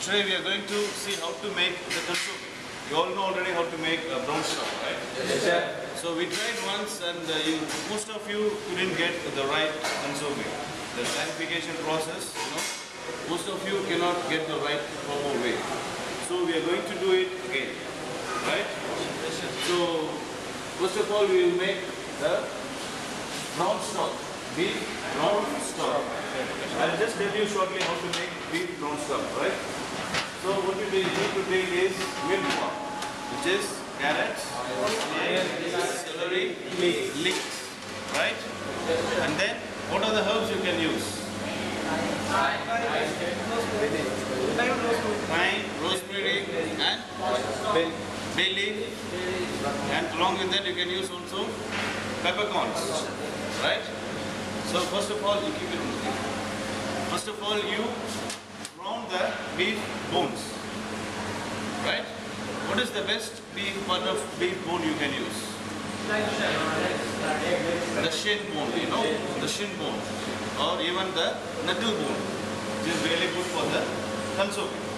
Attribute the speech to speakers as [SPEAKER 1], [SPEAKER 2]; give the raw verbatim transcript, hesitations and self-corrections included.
[SPEAKER 1] Today we are going to see how to make the consomme. You all know already how to make a brown stock, right?
[SPEAKER 2] Yes, sir.
[SPEAKER 1] So we tried once and uh, you, most of you couldn't get the right consomme. The clarification process, you know, most of you cannot get the right proper way. So we are going to do it again, right? So first of all we will make the brown stock, beef brown stock. I'll just tell you shortly how to make beef brown stock, right? So what you need to take is milk pork, which is carrots, celery, leeks, right? And then what are the herbs you can use? Thyme, rosemary, and bay leaf. And along with that you can use also peppercorns, right? So first of all, you keep it. First of all, you brown the beef bones, right? What is the best beef part of beef bone you can use? The shin bone, you know, the shin bone, or even the knuckle bone, which is really good for the consomme.